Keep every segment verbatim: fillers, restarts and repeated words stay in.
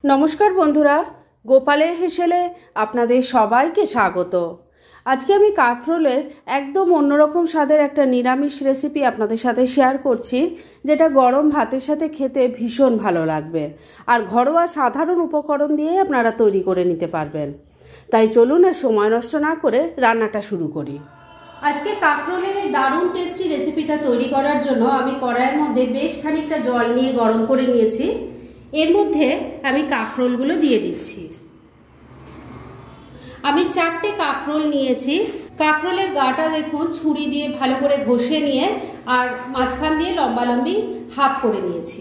নমস্কার বন্ধুরা, গোপালের হেসেলে আপনাদের সবাইকে স্বাগত। আজকে আমি কাঁকরোলের একদম অন্যরকম স্বাদের একটা নিরামিষ রেসিপি আপনাদের সাথে শেয়ার করছি, যেটা গরম ভাতের সাথে খেতে ভীষণ ভালো লাগবে আর ঘরোয়া সাধারণ উপকরণ দিয়ে আপনারা তৈরি করে নিতে পারবেন। তাই চলুন আর সময় নষ্ট না করে রান্নাটা শুরু করি। আজকে কাঁকরোলের এই দারুণ টেস্টি রেসিপিটা তৈরি করার জন্য আমি কড়াইয়ের মধ্যে বেশ খানিকটা জল নিয়ে গরম করে নিয়েছি। এর মধ্যে আমি কাঁকরোলগুলো দিয়ে দিচ্ছি। আমি চারটে কাঁকরোল নিয়েছি। কাঁকরোলের গাটা দেখুন ছুরি দিয়ে ভালো করে ঘষে নিয়ে আর মাঝখান দিয়ে লম্বা লম্বি হাফ করে নিয়েছি।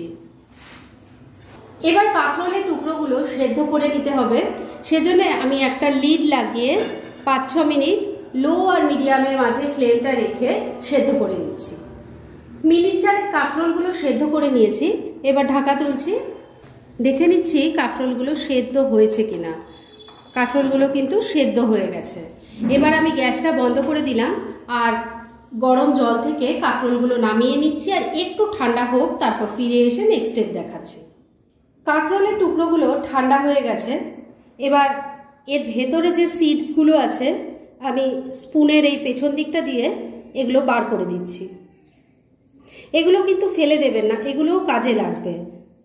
এবার কাঁকরোলের টুকরোগুলো সেদ্ধ করে নিতে হবে। সেজন্য আমি একটা লিড লাগিয়ে পাঁচ ছ মিনিট লো আর মিডিয়ামের মাঝে ফ্লেমটা রেখে সেদ্ধ করে নিচ্ছি। মিনিট চারেক কাঁকরোলগুলো সেদ্ধ করে নিয়েছি। এবার ঢাকা তুলছি, দেখে নিচ্ছি কাঁকরোলগুলো সেদ্ধ হয়েছে কিনা। কাঁকরোলগুলো কিন্তু সেদ্ধ হয়ে গেছে। এবার আমি গ্যাসটা বন্ধ করে দিলাম আর গরম জল থেকে কাঁকরোলগুলো নামিয়ে নিচ্ছি আর একটু ঠান্ডা হোক, তারপর ফিরে এসে নেক্সট স্টেপ দেখাচ্ছি। কাঁকরোলের টুকরোগুলো ঠান্ডা হয়ে গেছে। এবার এর ভেতরে যে সিডসগুলো আছে আমি স্পুনের এই পেছন দিকটা দিয়ে এগুলো বার করে দিচ্ছি। এগুলো কিন্তু ফেলে দেবেন না, এগুলোও কাজে লাগবে।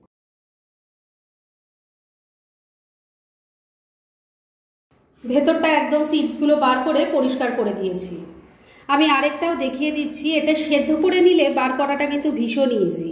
ভেতরটা একদম সিডসগুলো বার করে পরিষ্কার করে দিয়েছি। আমি আরেকটাও দেখিয়ে দিচ্ছি। এটা সেদ্ধ করে নিলে বার করাটা কিন্তু ভীষণ ইজি।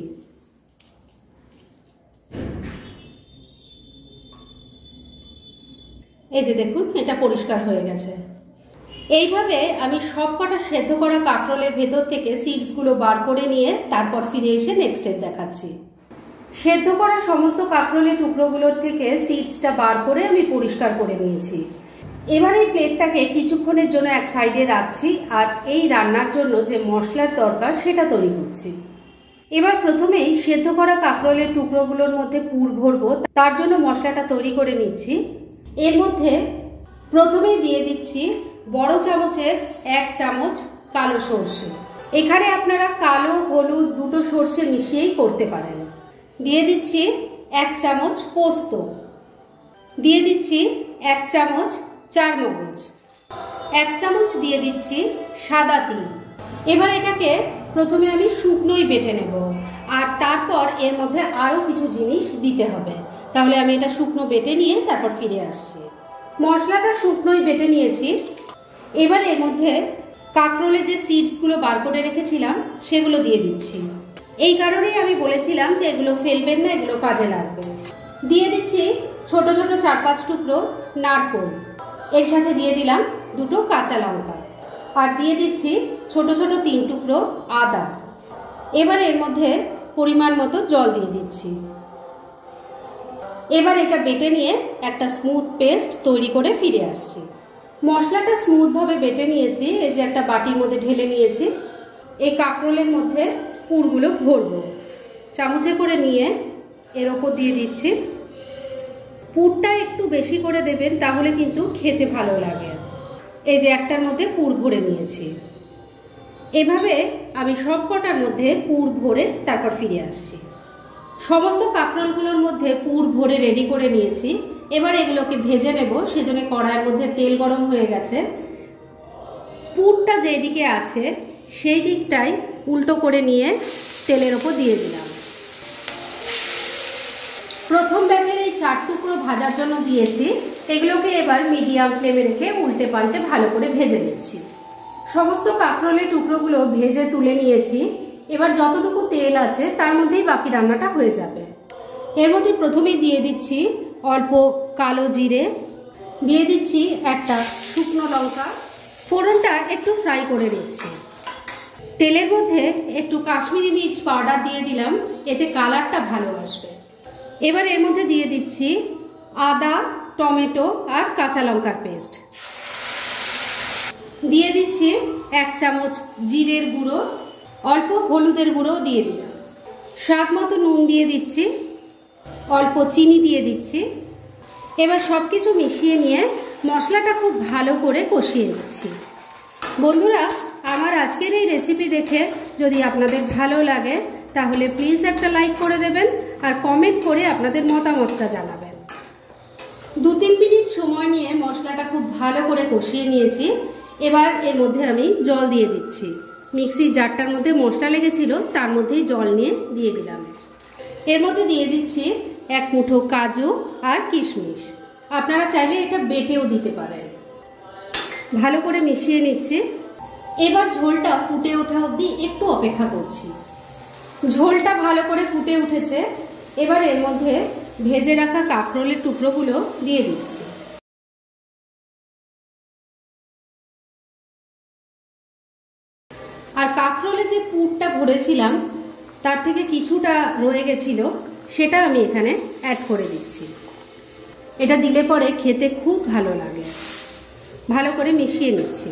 এই যে দেখুন, এটা পরিষ্কার হয়ে গেছে। এইভাবে আমি সব কটা সেদ্ধ করা কাঁকরোলের ভেতর থেকে সিডসগুলো বার করে নিয়ে তারপর ফিরে এসে নেক্সট স্টেপ দেখাচ্ছি। সেদ্ধ করা সমস্ত কাঁকরোলের টুকরোগুলোর থেকে সিডসটা বার করে আমি পরিষ্কার করে নিয়েছি। এবার এই প্লেটটাকে কিছুক্ষণের জন্য এক সাইডে রাখছি আর এই রান্নার জন্য যে মশলার দরকার সেটা তৈরি করছি। এবার প্রথমেই সেদ্ধ করা কাঁকরোলের টুকরোগুলোর মধ্যে পুর ভরবো, তার জন্য মশলাটা তৈরি করে নিচ্ছি। এর মধ্যে প্রথমেই দিয়ে দিচ্ছি বড় চামচের এক চামচ কালো সর্ষে। এখানে আপনারা কালো হলুদ দুটো সর্ষে মিশিয়েই করতে পারেন। দিয়ে দিচ্ছি এক চামচ পোস্ত, দিয়ে দিচ্ছি এক চামচ চার মগজ, এক চামচ দিয়ে দিচ্ছি সাদা তিল। এবার এটাকে প্রথমে আমি শুকনোই বেটে নেব আর তারপর এর মধ্যে আরও কিছু জিনিস দিতে হবে। তাহলে আমি এটা শুকনো বেটে নিয়ে তারপর ফিরে আসছি। মশলাটা শুকনোই বেটে নিয়েছি। এবার এর মধ্যে কাঁকরোলের যে সিডসগুলো বার করে রেখেছিলাম সেগুলো দিয়ে দিচ্ছি। এই কারণেই আমি বলেছিলাম যে এগুলো ফেলবেন না, এগুলো কাজে লাগবে। দিয়ে দিচ্ছি ছোট ছোট চার পাঁচ টুকরো নারকোল। এর সাথে দিয়ে দিলাম দুটো কাঁচা লঙ্কা আর দিয়ে দিচ্ছি ছোট ছোট তিন টুকরো আদা। এবার এর মধ্যে পরিমাণ মতো জল দিয়ে দিচ্ছি। এবার এটা বেটে নিয়ে একটা স্মুথ পেস্ট তৈরি করে ফিরে আসছি। মশলাটা স্মুথভাবে বেটে নিয়েছি। এই যে একটা বাটির মধ্যে ঢেলে নিয়েছি। এই কাঁকরোলের মধ্যে পুরগুলো ভরবো। চামচে করে নিয়ে এর ওপর দিয়ে দিচ্ছি। পুরটা একটু বেশি করে দেবেন, তাহলে কিন্তু খেতে ভালো লাগে। এই যে একটার মধ্যে পুর ভরে নিয়েছি। এভাবে আমি সব কটার মধ্যে পুর ভরে তারপর ফিরে আসছি। সমস্ত কাঁকরোলগুলোর মধ্যে পুর ভরে রেডি করে নিয়েছি। এবার এগুলোকে ভেজে নেব। সেজন্য কড়াইয়ের মধ্যে তেল গরম হয়ে গেছে। পুরটা যেই দিকে আছে সেই দিকটাই উল্টো করে নিয়ে তেলের ওপর দিয়ে দিলাম। প্রথম ব্যাচের এই চার টুকরো ভাজার জন্য দিয়েছি। এগুলোকে এবার মিডিয়াম ফ্লেমে রেখে উল্টে পাল্টে ভালো করে ভেজে নিচ্ছি। সমস্ত কাঁকরোলের টুকরোগুলো ভেজে তুলে নিয়েছি। এবার যতটুকু তেল আছে তার মধ্যেই বাকি রান্নাটা হয়ে যাবে। এর মধ্যে প্রথমেই দিয়ে দিচ্ছি অল্প কালো জিরে, দিয়ে দিচ্ছি একটা শুকনো লঙ্কা। ফোড়নটা একটু ফ্রাই করে নিচ্ছি। তেলের মধ্যে একটু কাশ্মীরি মির্চ পাউডার দিয়ে দিলাম, এতে কালারটা ভালো আসবে। এবার এর মধ্যে দিয়ে দিচ্ছি আদা, টমেটো আর কাঁচা লঙ্কার পেস্ট। দিয়ে দিচ্ছি এক চামচ জিরের গুঁড়ো, অল্প হলুদের গুঁড়োও দিয়ে দিলাম। স্বাদ মতো নুন দিয়ে দিচ্ছি, অল্প চিনি দিয়ে দিচ্ছি। এবার সব কিছু মিশিয়ে নিয়ে মশলাটা খুব ভালো করে কষিয়ে দিচ্ছি। বন্ধুরা, আমার আজকের এই রেসিপি দেখে যদি আপনাদের ভালো লাগে তাহলে প্লিজ একটা লাইক করে দেবেন আর কমেন্ট করে আপনাদের মতামতটা জানাবেন। দু তিন মিনিট সময় নিয়ে মশলাটা খুব ভালো করে কষিয়ে নিয়েছি। এবার এর মধ্যে আমি জল দিয়ে দিচ্ছি। মিক্সির জারটার মধ্যে মশলা লেগেছিল, তার মধ্যেই জল নিয়ে দিয়ে দিলাম। এর মধ্যে দিয়ে দিচ্ছি এক মুঠো কাজু আর কিশমিশ। আপনারা চাইলে এটা বেটেও দিতে পারেন। ভালো করে মিশিয়ে নিচ্ছি। এবার ঝোলটা ফুটে ওঠা অবধি একটু অপেক্ষা করছি। ঝোলটা ভালো করে ফুটে উঠেছে। এবার এর মধ্যে ভেজে রাখা কাঁকরোলের টুকরোগুলো দিয়ে দিচ্ছি। আর কাঁকরোলের যে পুরটা ভরেছিলাম তার থেকে কিছুটা রয়ে গেছিল, সেটা আমি এখানে অ্যাড করে দিচ্ছি। এটা দিলে পরে খেতে খুব ভালো লাগে। ভালো করে মিশিয়ে নিচ্ছি।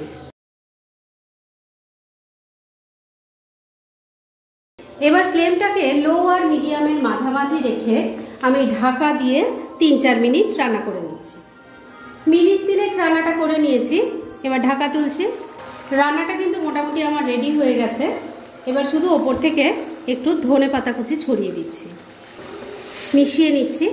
এবার ফ্লেমটাকে লো আর মিডিয়ামের মাঝামাঝি রেখে আমি ঢাকা দিয়ে তিন চার মিনিট রান্না করে নিচ্ছি। মিনিট তিনেক রান্নাটা করে নিয়েছি। এবার ঢাকা তুলছি। রান্নাটা কিন্তু মোটামুটি আমার রেডি হয়ে গেছে। এবার শুধু ওপর থেকে একটু ধনে পাতা কুচি ছড়িয়ে দিচ্ছি। মিশিয়ে নিচ্ছি।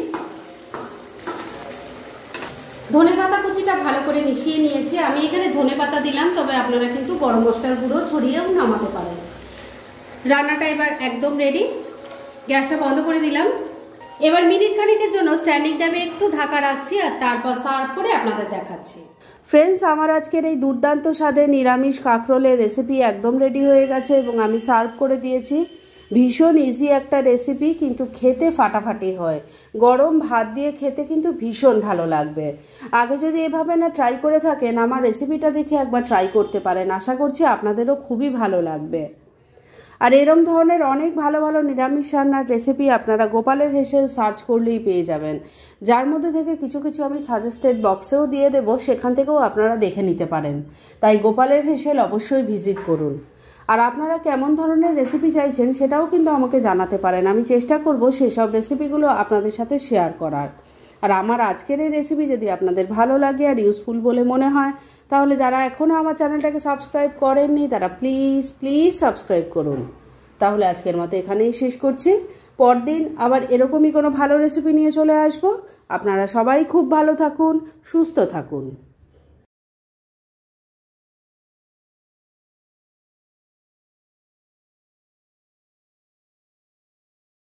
ধনে পাতা কুচিটা ভালো করে মিশিয়ে নিয়েছি। আমি এখানে ধনে পাতা দিলাম, তবে আপনারা কিন্তু গরম মশলার গুঁড়ো ছড়িয়েও নামাতে পারেন। রান্নাটা এবার একদম রেডি। গ্যাসটা বন্ধ করে দিলাম। এবার মিনিট খানিকের জন্য স্ট্যান্ডিং টাইমে একটু ঢাকা রাখছি আর তারপর সার্ভ করে আপনাদের দেখাচ্ছি। ফ্রেন্ডস, আমার আজকের এই দুর্দান্ত স্বাদের নিরামিষ কাঁকরোলের রেসিপি একদম রেডি হয়ে গেছে এবং আমি সার্ভ করে দিয়েছি। ভীষণ ইজি একটা রেসিপি, কিন্তু খেতে ফাটাফাটি হয়। গরম ভাত দিয়ে খেতে কিন্তু ভীষণ ভালো লাগবে। আগে যদি এভাবে না ট্রাই করে থাকেন, আমার রেসিপিটা দেখে একবার ট্রাই করতে পারেন। আশা করছি আপনাদেরও খুবই ভালো লাগবে। আর এরম ধরনের অনেক ভালো ভালো নিরামিষ রান্নার রেসিপি আপনারা গোপালের হেসেল সার্চ করলেই পেয়ে যাবেন, যার মধ্যে থেকে কিছু কিছু আমি সাজেস্টেড বক্সেও দিয়ে দেব, সেখান থেকেও আপনারা দেখে নিতে পারেন। তাই গোপালের হেসেল অবশ্যই ভিজিট করুন। আর আপনারা কেমন ধরনের রেসিপি চাইছেন সেটাও কিন্তু আমাকে জানাতে পারেন। আমি চেষ্টা করব সেসব রেসিপিগুলো আপনাদের সাথে শেয়ার করার। আর আমার আজকের এই রেসিপি যদি আপনাদের ভালো লাগে আর ইউজফুল বলে মনে হয়, তাহলে যারা এখনও আমার চ্যানেলটাকে সাবস্ক্রাইব করেননি তারা প্লিজ প্লিজ সাবস্ক্রাইব করুন। তাহলে আজকের মতো এখানেই শেষ করছি। পরদিন আবার এরকমই কোনো ভালো রেসিপি নিয়ে চলে আসব। আপনারা সবাই খুব ভালো থাকুন, সুস্থ থাকুন।